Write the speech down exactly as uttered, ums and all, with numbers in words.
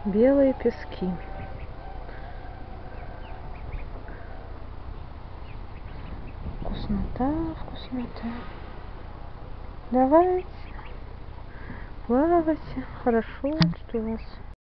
Белые пески. Вкуснота, вкуснота. Давайте плавайте. Хорошо, что у вас